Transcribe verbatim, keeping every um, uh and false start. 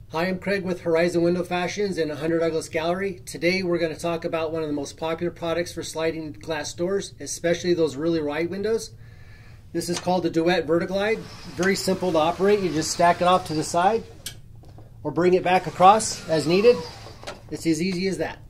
Hi, I'm Craig with Horizon Window Fashions in one hundred Douglas Gallery. Today we're going to talk about one of the most popular products for sliding glass doors, especially those really wide windows. This is called the Duette VertiGlide. Very simple to operate. You just stack it off to the side or bring it back across as needed. It's as easy as that.